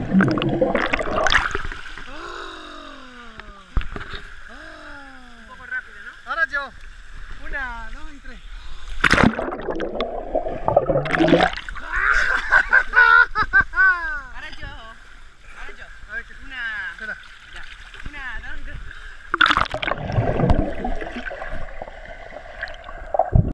Un poco rápido, ¿no? Ahora yo. 1, 2 y 3.